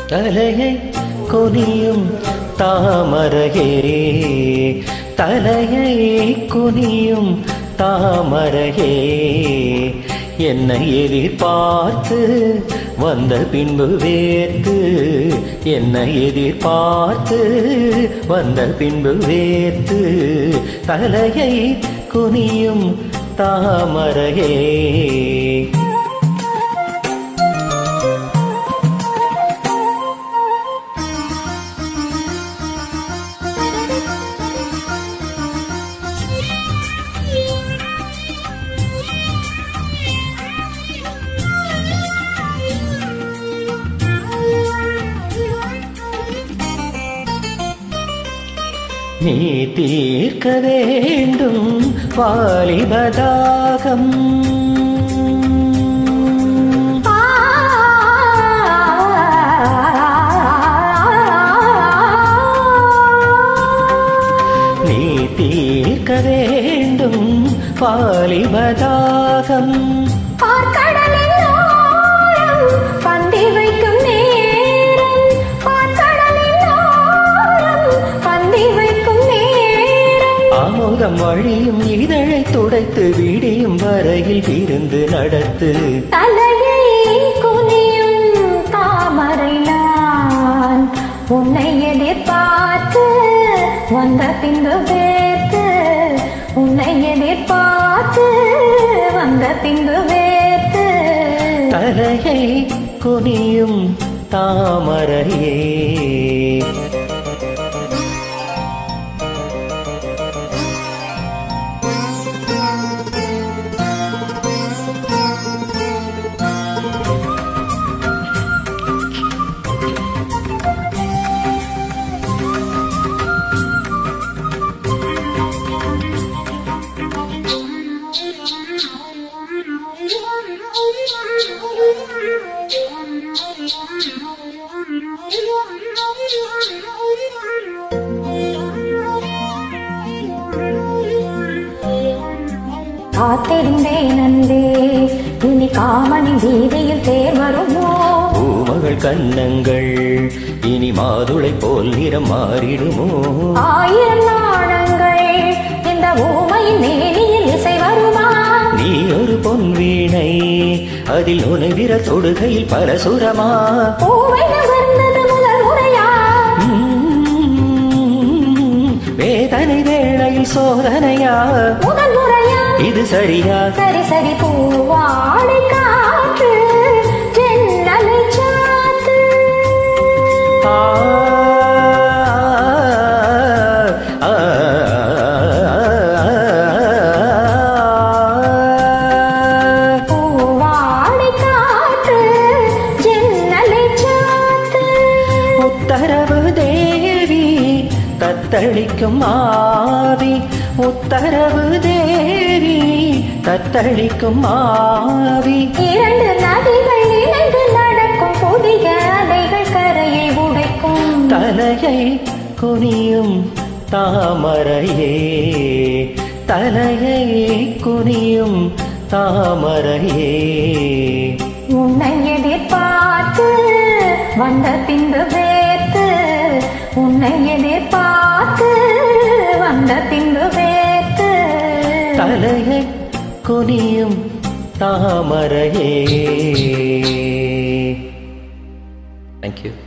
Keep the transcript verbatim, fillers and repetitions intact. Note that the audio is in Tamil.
தலையை குனியும் தாமரையே, தலையை குனியும் தாமரையே, என்னை எதிர்பார்த்து வந்த பின்பு வேர்த்து, என்னை எதிர்பார்த்து வந்த பின்பு வேர்த்து, தலையை குனியும் தாமரையே. நீ தீர்க்க வேண்டும் வாலிபதாகம், நீ தீர்க்க வேண்டும் வாலிபதாகம், பந்தி வைக்கும் நேரம், பந்தி வைக்கும் நேரம், ஆமோதம் வழியும் இதழை துடைத்து விடியும் வரையில் விருந்து நடத்து, தலையை குனியும் தாமரையான் உன்னை எதிர்பார்த்து வந்த பின்பு வேர்த்து, உன்னை எதிர்பார்த்து வந்த பின்பு வேர்த்து, தலையை குனியும் தாமரையே. காத்திருந்தேன் அன்பே, இனி காமனின் வீதியில் தேர் வருமோ, பூமகள் கண்ணங்கள் இனி மாதுளை போல் நிறம் மாறிடுமோ, ஆயிரம் நாடங்கள் இந்த ஊமையின் மேனியில் இசை வருமா, நீ ஒரு பொன் வீணை அதில் உனை விரல் தொடுகையில் பல சுரமா, பூவை நகர்ந்தது முதல் முறையா, வேதனை வேளையில் சோதனையா, முதல் முறையா இது சரியா, சரி சரி, பூவாடை காற்று ஜன்னலை சாத்து, பூவாடை காற்று ஜன்னலை சாத்து, உத்தரவு தேவி தத்தளிக்கும் ஆவி, உத்தரவு தேவி தத்தளிக்கும் ஆவி, இரண்டு நதிகள் இணைந்து நடக்கும் புதிய அலைகள் கரையை உடைக்கும், தலையை குனியும் தாமரையே, தலையை குனியும் தாமரையே, உன்னை எதிர்பார்த்து வந்த பின்பு வேர்த்து, உன்னை எதிர்பார்த்து வந்த பின்பு வேர்த்து, தலையை குனியும் தாமரையே. Thank you.